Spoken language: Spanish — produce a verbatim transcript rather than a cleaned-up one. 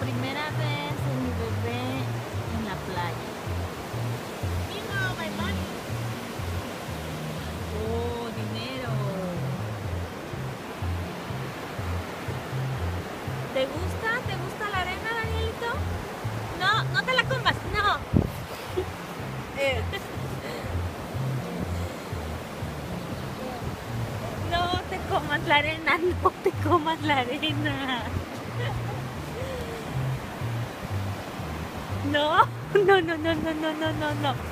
primera vez de mi bebé en la playa. Oh, dinero. ¿Te gusta? ¿Te gusta la arena, Danielito? No, no te la comas, no. Eh. No te comas la arena, no te comas la arena. No, no, no, no, no, no, no, no, no.